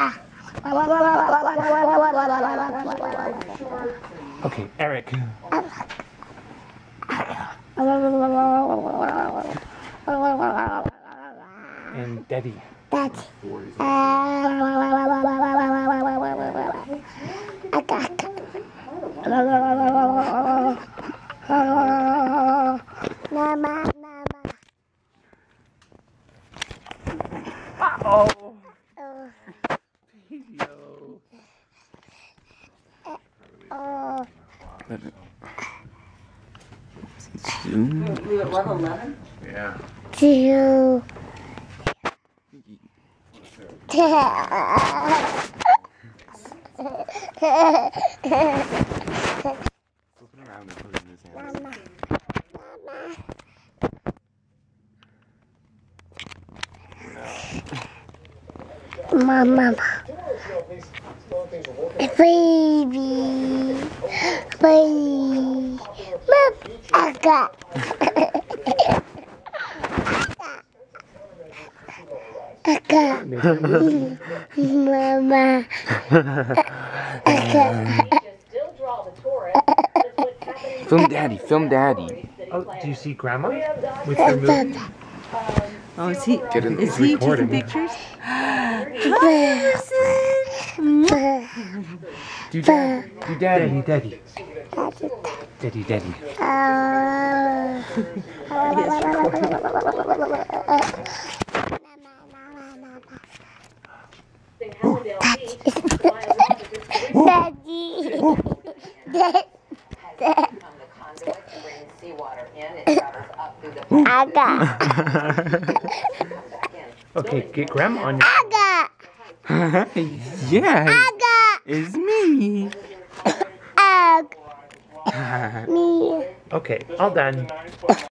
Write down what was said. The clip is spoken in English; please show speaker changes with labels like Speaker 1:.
Speaker 1: Okay, Eric. And Daddy. Uh-oh.
Speaker 2: We at level 11?
Speaker 1: Yeah.
Speaker 3: Two.
Speaker 4: Flipping around and putting his hands.
Speaker 3: Mama. Baby. Baby. Aga. Aga. Mama. Aga.
Speaker 4: Film Daddy, film Daddy.
Speaker 1: Oh, do you see Grandma with her movie?
Speaker 2: Oh, is he taking pictures?
Speaker 4: Do Daddy. Do Daddy.
Speaker 1: Daddy. Daddy, Daddy.
Speaker 3: Aga.
Speaker 1: Okay, get Grandma on your...
Speaker 3: Aga.
Speaker 4: Yeah.
Speaker 3: Aga.
Speaker 4: It's me.
Speaker 3: Ag. Me.
Speaker 1: Okay, all done.